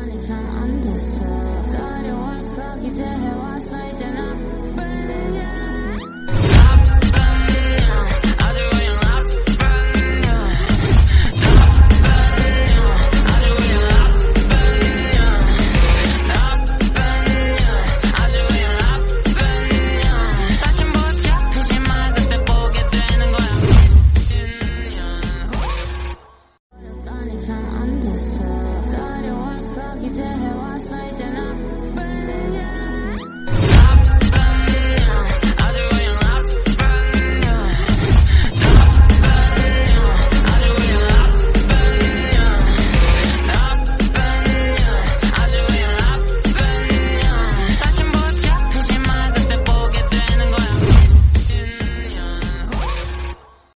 어떠니 참 안 됐어. 기다려왔어 기대해왔어 이제 나쁘냐. 참 안 됐어. 기다려왔어 기대해왔어